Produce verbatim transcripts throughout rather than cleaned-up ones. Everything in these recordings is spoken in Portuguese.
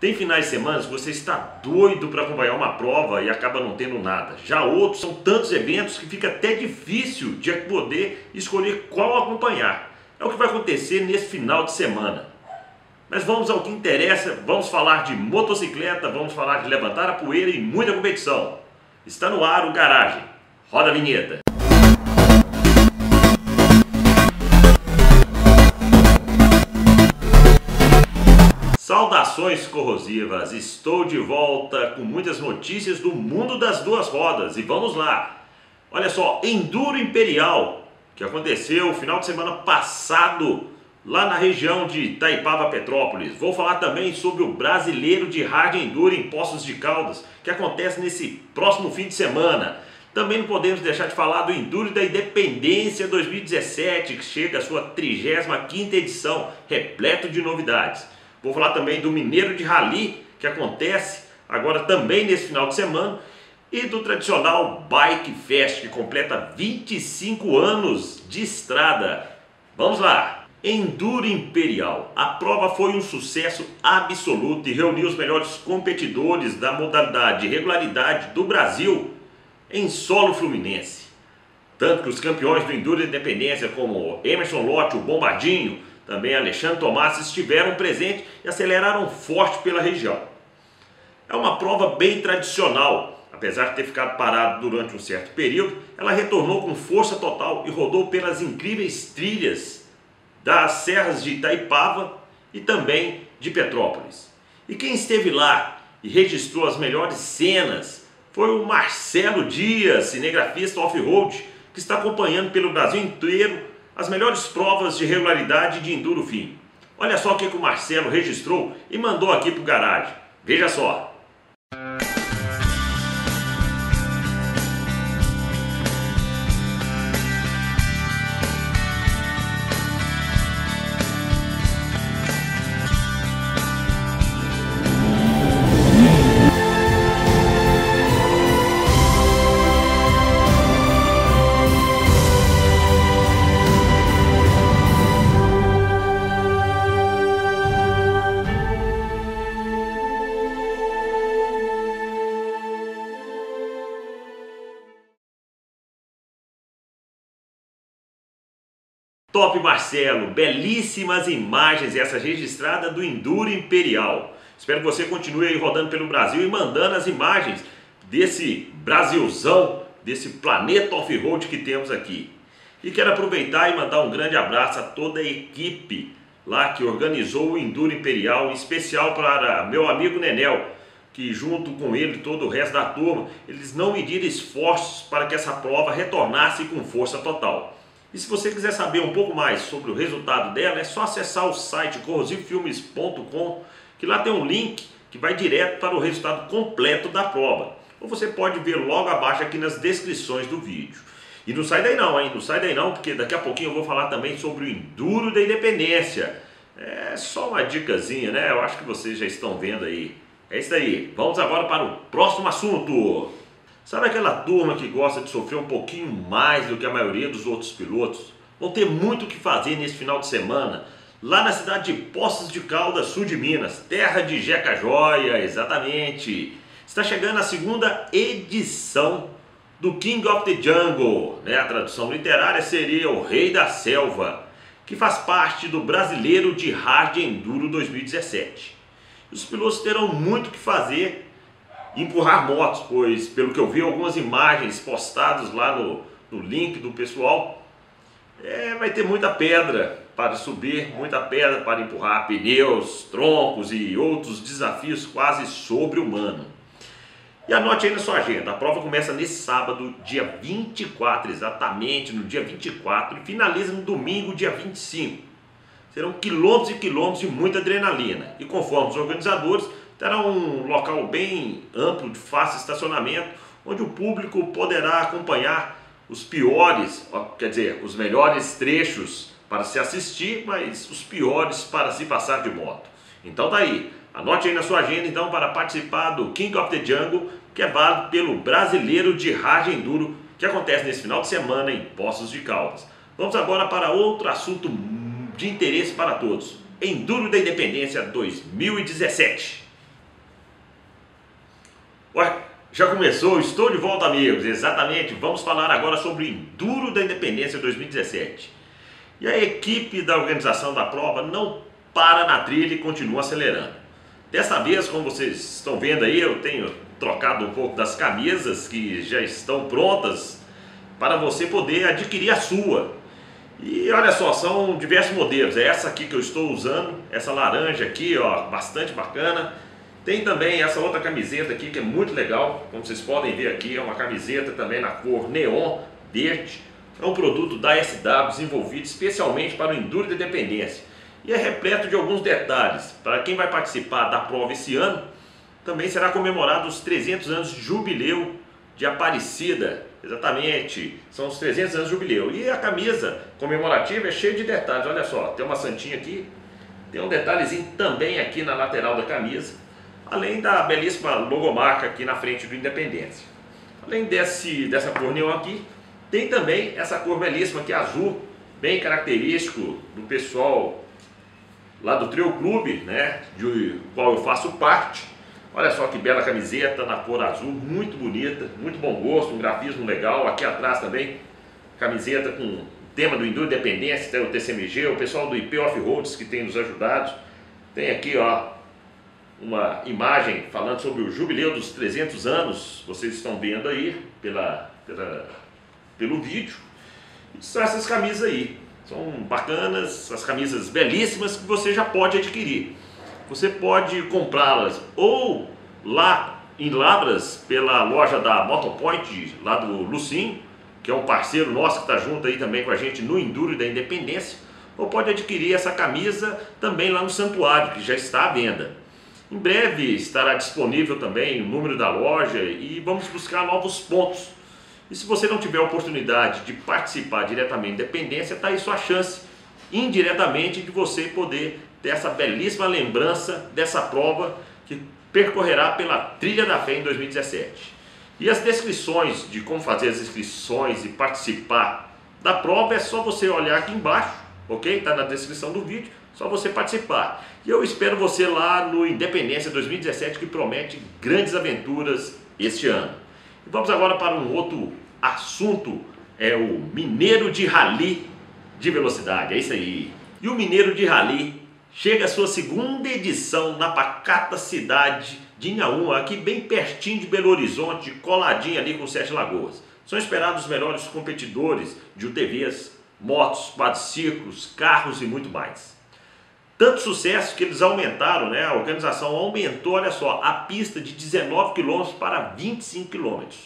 Tem finais de semana que você está doido para acompanhar uma prova e acaba não tendo nada. Já outros são tantos eventos que fica até difícil de poder escolher qual acompanhar. É o que vai acontecer nesse final de semana. Mas vamos ao que interessa, vamos falar de motocicleta, vamos falar de levantar a poeira e muita competição. Está no ar o Garagem. Roda a vinheta. Saudações corrosivas, estou de volta com muitas notícias do mundo das duas rodas e vamos lá. Olha só, Enduro Imperial, que aconteceu no final de semana passado lá na região de Itaipava, Petrópolis. Vou falar também sobre o Brasileiro de Hard Enduro em Poços de Caldas, que acontece nesse próximo fim de semana. Também não podemos deixar de falar do Enduro da Independência dois mil e dezessete, que chega à sua trigésima quinta edição, repleto de novidades. Vou falar também do Mineiro de Rally, que acontece agora também nesse final de semana, e do tradicional Bike Fest, que completa vinte e cinco anos de estrada. Vamos lá! Enduro Imperial. A prova foi um sucesso absoluto e reuniu os melhores competidores da modalidade de regularidade do Brasil em solo fluminense. Tanto que os campeões do Enduro Independência, como Emerson Lotti, o Bombardinho, também Alexandre Tomás, estiveram presentes e aceleraram forte pela região. É uma prova bem tradicional, apesar de ter ficado parado durante um certo período, ela retornou com força total e rodou pelas incríveis trilhas das serras de Itaipava e também de Petrópolis. E quem esteve lá e registrou as melhores cenas foi o Marcelo Dias, cinegrafista off-road, que está acompanhando pelo Brasil inteiro as melhores provas de regularidade de Enduro Fim. Olha só o que o Marcelo registrou e mandou aqui para o Garagem. Veja só. Top, Marcelo, belíssimas imagens essa registrada do Enduro Imperial. Espero que você continue aí rodando pelo Brasil e mandando as imagens desse Brasilzão, desse planeta off-road que temos aqui. E quero aproveitar e mandar um grande abraço a toda a equipe lá que organizou o Enduro Imperial, em especial para meu amigo Nenel, que junto com ele e todo o resto da turma, eles não mediram esforços para que essa prova retornasse com força total. E se você quiser saber um pouco mais sobre o resultado dela, é só acessar o site corrosivo filmes ponto com, que lá tem um link que vai direto para o resultado completo da prova. Ou você pode ver logo abaixo aqui nas descrições do vídeo. E não sai daí não, hein? Não sai daí não, porque daqui a pouquinho eu vou falar também sobre o Enduro da Independência. É só uma dicasinha, né? Eu acho que vocês já estão vendo aí. É isso aí. Vamos agora para o próximo assunto. Sabe aquela turma que gosta de sofrer um pouquinho mais do que a maioria dos outros pilotos? Vão ter muito o que fazer nesse final de semana, lá na cidade de Poços de Caldas, sul de Minas, terra de Jeca Joia, exatamente. Está chegando a segunda edição do King of the Jungle, né? A tradução literária seria o Rei da Selva, que faz parte do Brasileiro de Hard Enduro dois mil e dezessete. Os pilotos terão muito o que fazer, empurrar motos, pois pelo que eu vi algumas imagens postadas lá no, no link do pessoal, é, vai ter muita pedra para subir, muita pedra para empurrar, pneus, troncos e outros desafios quase sobre-humanos. E anote aí na sua agenda, a prova começa nesse sábado, dia vinte e quatro, exatamente no dia vinte e quatro, e finaliza no domingo, dia vinte e cinco. Serão quilômetros e quilômetros de muita adrenalina, e conforme os organizadores, terá um local bem amplo de fácil estacionamento, onde o público poderá acompanhar os piores, quer dizer, os melhores trechos para se assistir, mas os piores para se passar de moto. Então tá aí, anote aí na sua agenda então para participar do King of the Jungle, que é válido pelo Brasileiro de Hard Enduro, que acontece nesse final de semana em Poços de Caldas. Vamos agora para outro assunto de interesse para todos, Enduro da Independência dois mil e dezessete. Ué, já começou? Estou de volta, amigos. Exatamente, vamos falar agora sobre o Enduro da Independência dois mil e dezessete. E a equipe da organização da prova não para na trilha e continua acelerando. Dessa vez, como vocês estão vendo aí, eu tenho trocado um pouco das camisas que já estão prontas para você poder adquirir a sua. E olha só, são diversos modelos. É essa aqui que eu estou usando, essa laranja aqui, ó, bastante bacana. Tem também essa outra camiseta aqui que é muito legal, como vocês podem ver aqui, é uma camiseta também na cor neon verde. É um produto da S W desenvolvido especialmente para o Enduro da Independência. E é repleto de alguns detalhes. Para quem vai participar da prova esse ano, também será comemorado os trezentos anos de jubileu de Aparecida. Exatamente, são os trezentos anos de jubileu. E a camisa comemorativa é cheia de detalhes. Olha só, tem uma santinha aqui, tem um detalhezinho também aqui na lateral da camisa, além da belíssima logomarca aqui na frente do Independência. Além desse, dessa cor neon aqui, tem também essa cor belíssima que é azul, bem característico do pessoal lá do Trail Clube, né, de qual eu faço parte. Olha só que bela camiseta na cor azul, muito bonita, muito bom gosto, um grafismo legal. Aqui atrás também, camiseta com tema do Enduro Independência, tem o T C M G, o pessoal do I P Off-Roads que tem nos ajudado. Tem aqui, ó, uma imagem falando sobre o jubileu dos trezentos anos, vocês estão vendo aí pela, pela, pelo vídeo. E são essas camisas aí, são bacanas, as camisas belíssimas que você já pode adquirir. Você pode comprá-las ou lá em Lavras, pela loja da Motopoint, lá do Lucinho, que é um parceiro nosso que está junto aí também com a gente no Enduro da Independência, ou pode adquirir essa camisa também lá no Santuário, que já está à venda. Em breve estará disponível também o número da loja e vamos buscar novos pontos. E se você não tiver a oportunidade de participar diretamente da Independência, está aí sua chance, indiretamente, de você poder ter essa belíssima lembrança dessa prova que percorrerá pela Trilha da Fé em dois mil e dezessete. E as descrições de como fazer as inscrições e participar da prova é só você olhar aqui embaixo, ok? Está na descrição do vídeo, só você participar. E eu espero você lá no Independência dois mil e dezessete, que promete grandes aventuras este ano. E vamos agora para um outro assunto, é o Mineiro de Rally de Velocidade, é isso aí. E o Mineiro de Rally chega a sua segunda edição na pacata cidade de Inhaúma, aqui bem pertinho de Belo Horizonte, coladinho ali com Sete Lagoas. São esperados os melhores competidores de U T Vs, motos, quadriciclos, carros e muito mais. Tanto sucesso que eles aumentaram, né? A organização aumentou, olha só, a pista de dezenove quilômetros para vinte e cinco quilômetros.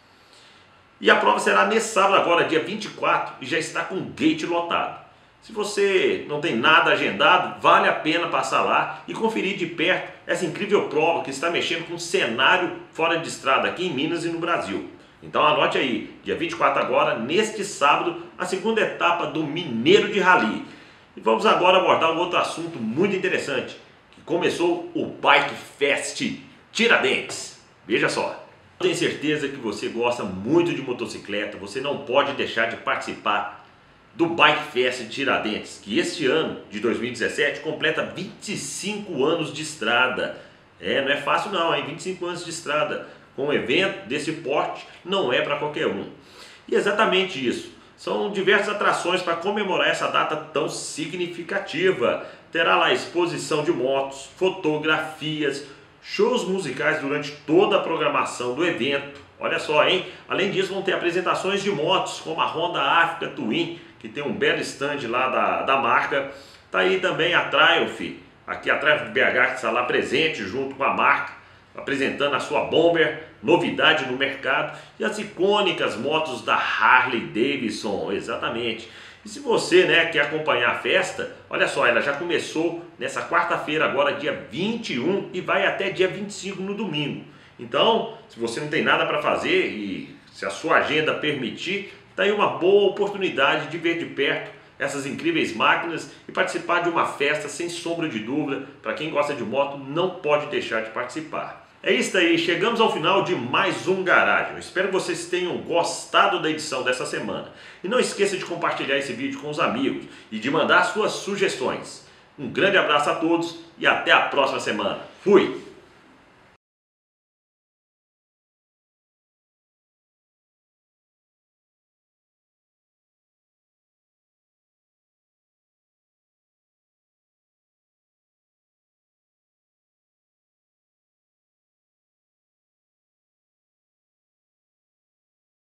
E a prova será nesse sábado agora, dia vinte e quatro, e já está com o gate lotado. Se você não tem nada agendado, vale a pena passar lá e conferir de perto essa incrível prova que está mexendo com um cenário fora de estrada aqui em Minas e no Brasil. Então anote aí, dia vinte e quatro agora, neste sábado, a segunda etapa do Mineiro de Rally. E vamos agora abordar um outro assunto muito interessante, que começou o Bike Fest Tiradentes. Veja só. Tenho certeza que você gosta muito de motocicleta, você não pode deixar de participar do Bike Fest Tiradentes, que este ano de dois mil e dezessete completa vinte e cinco anos de estrada. É, não é fácil não, hein? vinte e cinco anos de estrada com um evento desse porte não é para qualquer um. E exatamente isso, são diversas atrações para comemorar essa data tão significativa. Terá lá exposição de motos, fotografias, shows musicais durante toda a programação do evento. Olha só, hein? Além disso, vão ter apresentações de motos, como a Honda Africa Twin, que tem um belo stand lá da, da marca. Tá aí também a Triumph, aqui a Triumph de B H, que está lá presente junto com a marca, apresentando a sua Bomber, novidade no mercado. E as icônicas motos da Harley Davidson, exatamente. E se você, né, quer acompanhar a festa, olha só, ela já começou nessa quarta-feira, agora dia vinte e um, e vai até dia vinte e cinco no domingo. Então, se você não tem nada para fazer e se a sua agenda permitir, está aí uma boa oportunidade de ver de perto essas incríveis máquinas e participar de uma festa sem sombra de dúvida. Para quem gosta de moto, não pode deixar de participar. É isso aí, chegamos ao final de mais um Garagem. Eu espero que vocês tenham gostado da edição dessa semana. E não esqueça de compartilhar esse vídeo com os amigos e de mandar suas sugestões. Um grande abraço a todos e até a próxima semana. Fui!